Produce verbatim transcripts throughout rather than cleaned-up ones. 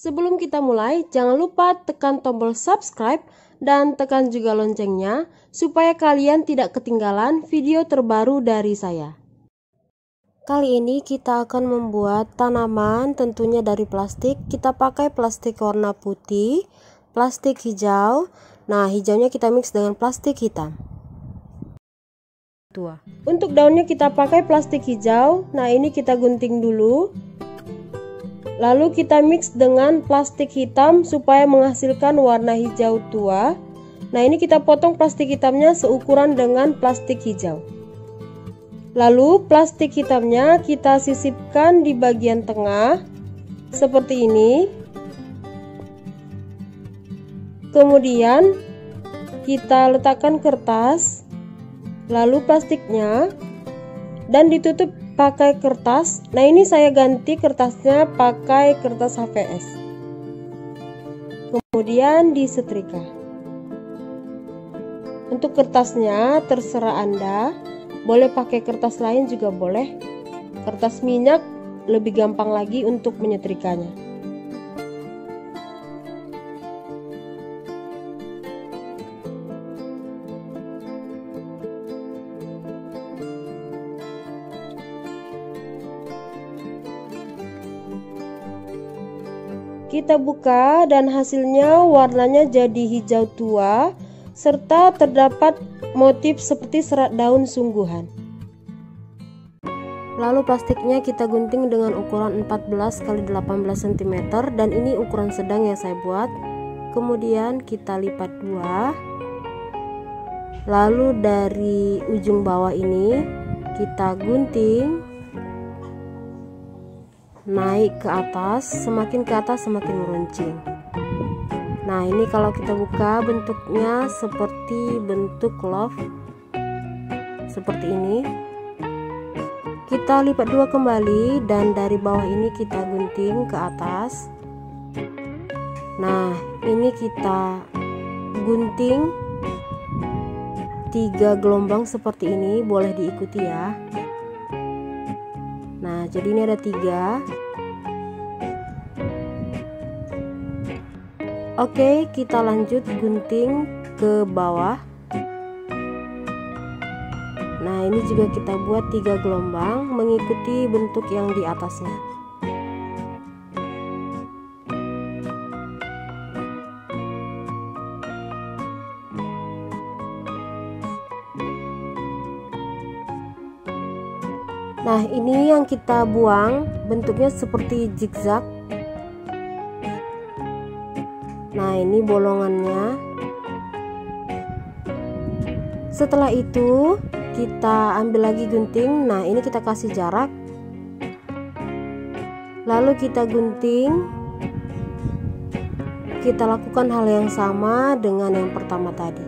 Sebelum kita mulai, jangan lupa tekan tombol subscribe dan tekan juga loncengnya supaya kalian tidak ketinggalan video terbaru dari saya. Kali ini kita akan membuat tanaman tentunya dari plastik. Kita pakai plastik warna putih, plastik hijau. Nah, hijaunya kita mix dengan plastik hitam. Tua. Untuk daunnya kita pakai plastik hijau. Nah, ini kita gunting dulu. Lalu kita mix dengan plastik hitam supaya menghasilkan warna hijau tua. Nah, ini kita potong plastik hitamnya seukuran dengan plastik hijau. Lalu plastik hitamnya kita sisipkan di bagian tengah seperti ini. Kemudian kita letakkan kertas, lalu plastiknya, dan ditutup pakai kertas. Nah, ini saya ganti kertasnya pakai kertas H V S. Kemudian disetrika. Untuk kertasnya terserah Anda, boleh pakai kertas lain juga boleh. Kertas minyak lebih gampang lagi untuk menyetrikanya. Kita buka dan hasilnya warnanya jadi hijau tua serta terdapat motif seperti serat daun sungguhan. Lalu plastiknya kita gunting dengan ukuran empat belas kali delapan belas sentimeter dan ini ukuran sedang yang saya buat. Kemudian kita lipat dua. Lalu dari ujung bawah ini kita gunting naik ke atas, semakin ke atas semakin meruncing. Nah, ini kalau kita buka bentuknya seperti bentuk love seperti ini. Kita lipat dua kembali dan dari bawah ini kita gunting ke atas. Nah, ini kita gunting tiga gelombang seperti ini, boleh diikuti ya. Nah, jadi ini ada tiga. Oke, kita lanjut gunting ke bawah. Nah, ini juga kita buat tiga gelombang mengikuti bentuk yang di atasnya. Nah, ini yang kita buang bentuknya seperti zigzag. Nah, ini bolongannya. Setelah itu kita ambil lagi gunting. Nah, ini kita kasih jarak. Lalu kita gunting. Kita lakukan hal yang sama dengan yang pertama tadi.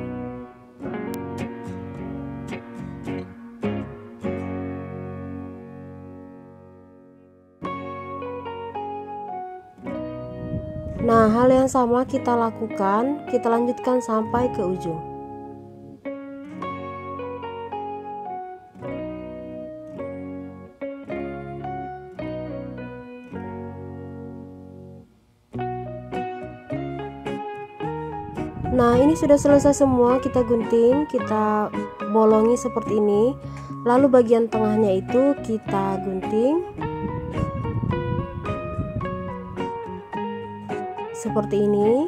Nah, hal yang sama kita lakukan, kita lanjutkan sampai ke ujung. Nah, ini sudah selesai semua, kita gunting, kita bolongi seperti ini. Lalu bagian tengahnya itu kita gunting seperti ini.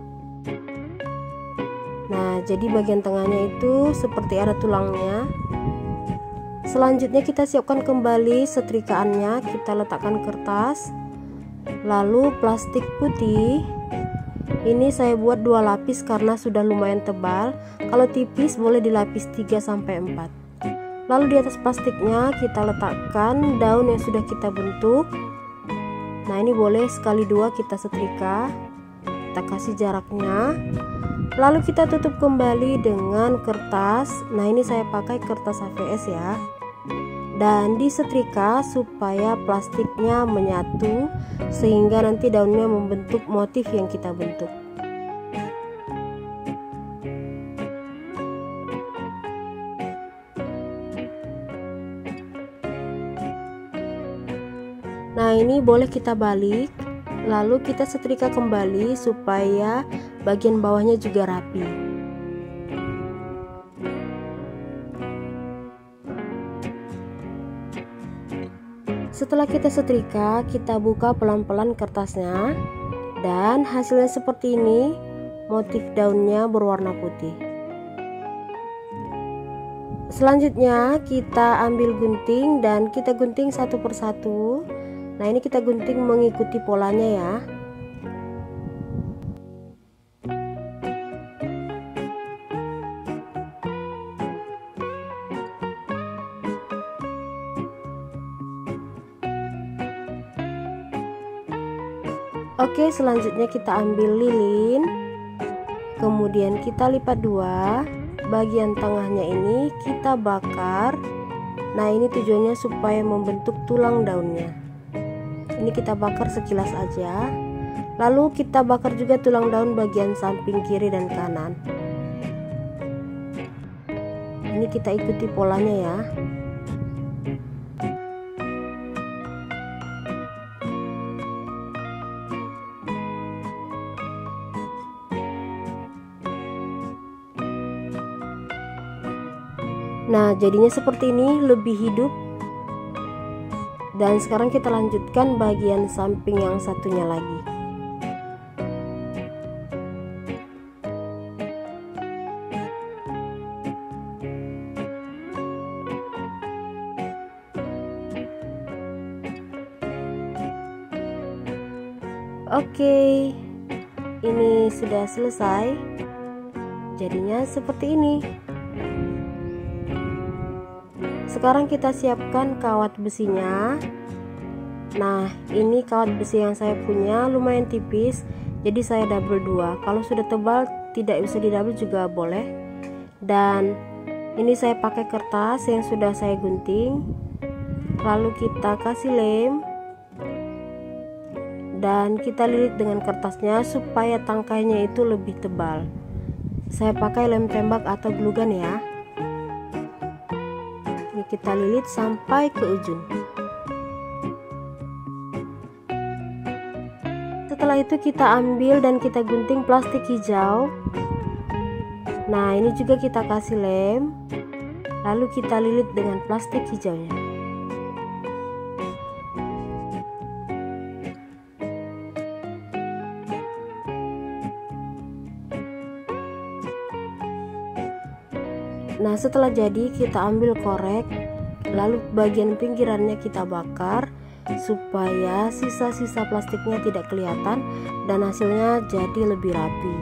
Nah, jadi bagian tengahnya itu seperti ada tulangnya. Selanjutnya kita siapkan kembali setrikaannya. Kita letakkan kertas, lalu plastik putih. Ini saya buat dua lapis karena sudah lumayan tebal. Kalau tipis boleh dilapis tiga sampai empat. Lalu di atas plastiknya kita letakkan daun yang sudah kita bentuk. Nah, ini boleh sekali dua kita setrika. Kita kasih jaraknya. Lalu kita tutup kembali dengan kertas. Nah, ini saya pakai kertas H V S ya. Dan disetrika supaya plastiknya menyatu sehingga nanti daunnya membentuk motif yang kita bentuk. Nah, ini boleh kita balik. Lalu kita setrika kembali supaya bagian bawahnya juga rapi. Setelah kita setrika, kita buka pelan-pelan kertasnya dan hasilnya seperti ini. Motif daunnya berwarna putih. Selanjutnya kita ambil gunting dan kita gunting satu persatu. Nah, ini kita gunting mengikuti polanya ya. Oke, selanjutnya kita ambil lilin, kemudian kita lipat dua, bagian tengahnya ini kita bakar. Nah, ini tujuannya supaya membentuk tulang daunnya. Ini kita bakar sekilas aja. Lalu kita bakar juga tulang daun bagian samping kiri dan kanan. Ini kita ikuti polanya ya. Nah, jadinya seperti ini, lebih hidup. Dan sekarang kita lanjutkan bagian samping yang satunya lagi. Oke, ini sudah selesai. Jadinya seperti ini. Sekarang kita siapkan kawat besinya. Nah, ini kawat besi yang saya punya lumayan tipis, jadi saya double dua. Kalau sudah tebal tidak bisa di double juga boleh. Dan ini saya pakai kertas yang sudah saya gunting. Lalu kita kasih lem dan kita lilit dengan kertasnya supaya tangkainya itu lebih tebal. Saya pakai lem tembak atau glue gun ya. Kita lilit sampai ke ujung. Setelah itu kita ambil dan kita gunting plastik hijau. Nah, ini juga kita kasih lem, lalu kita lilit dengan plastik hijaunya. Nah, setelah jadi kita ambil korek, lalu bagian pinggirannya kita bakar supaya sisa-sisa plastiknya tidak kelihatan dan hasilnya jadi lebih rapi.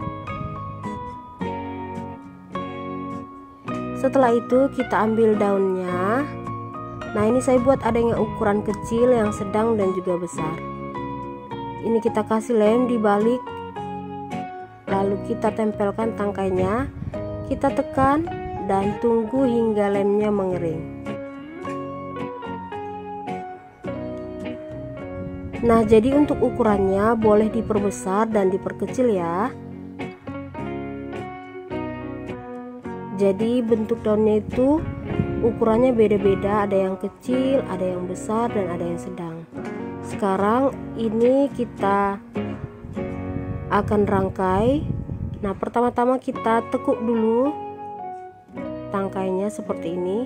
Setelah itu kita ambil daunnya. Nah, ini saya buat ada yang ukuran kecil, yang sedang dan juga besar. Ini kita kasih lem di balik, lalu kita tempelkan tangkainya, kita tekan dan tunggu hingga lemnya mengering. Nah, jadi untuk ukurannya boleh diperbesar dan diperkecil ya. Jadi bentuk daunnya itu ukurannya beda-beda, ada yang kecil, ada yang besar, dan ada yang sedang. Sekarang ini kita akan rangkai. Nah, pertama-tama kita tekuk dulu tangkainya seperti ini.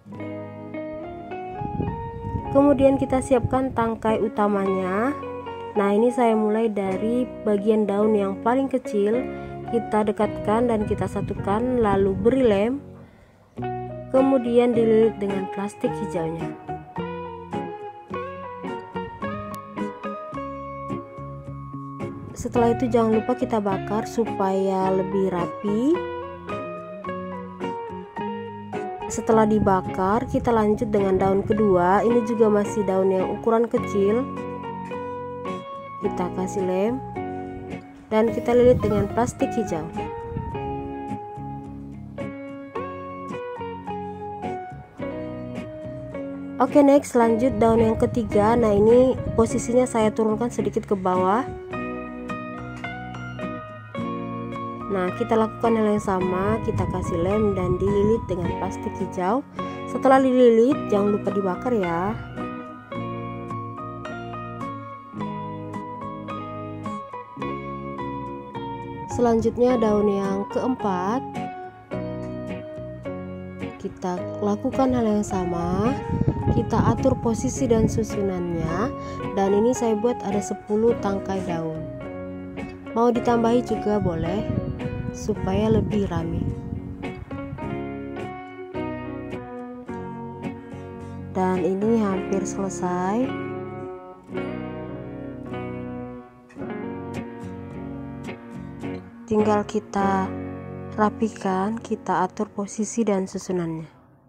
Kemudian kita siapkan tangkai utamanya. Nah, ini saya mulai dari bagian daun yang paling kecil, kita dekatkan dan kita satukan, lalu beri lem, kemudian dililit dengan plastik hijaunya. Setelah itu jangan lupa kita bakar supaya lebih rapi. Setelah dibakar, kita lanjut dengan daun kedua. Ini juga masih daun yang ukuran kecil. Kita kasih lem dan kita lilit dengan plastik hijau. Oke, next lanjut daun yang ketiga. Nah, ini posisinya saya turunkan sedikit ke bawah. Nah, kita lakukan hal yang sama, kita kasih lem dan dililit dengan plastik hijau. Setelah dililit, jangan lupa dibakar ya. Selanjutnya daun yang keempat, kita lakukan hal yang sama, kita atur posisi dan susunannya, dan ini saya buat ada sepuluh tangkai daun. Mau ditambahi juga boleh supaya lebih rame. Dan ini hampir selesai. Tinggal kita rapikan, kita atur posisi dan susunannya.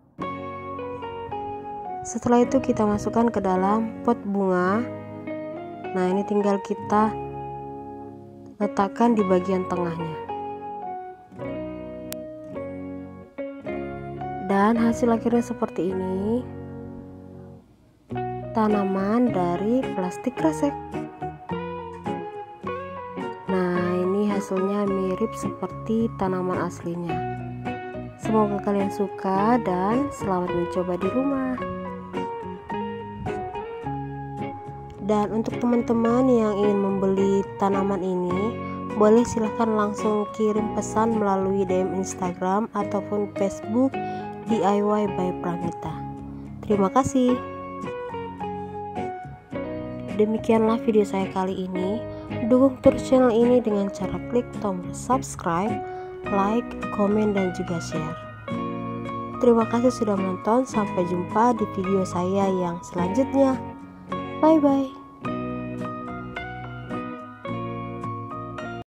Setelah itu kita masukkan ke dalam pot bunga. Nah, ini tinggal kita letakkan di bagian tengahnya. Dan hasil akhirnya seperti ini. Tanaman dari plastik kresek. Nah, ini hasilnya mirip seperti tanaman aslinya. Semoga kalian suka dan selamat mencoba di rumah. Dan untuk teman-teman yang ingin membeli tanaman ini, boleh silahkan langsung kirim pesan melalui D M Instagram ataupun Facebook D I Y by Pramita. Terima kasih. Demikianlah video saya kali ini. Dukung terus channel ini dengan cara klik tombol subscribe, like, komen, dan juga share. Terima kasih sudah menonton. Sampai jumpa di video saya yang selanjutnya. Bye bye.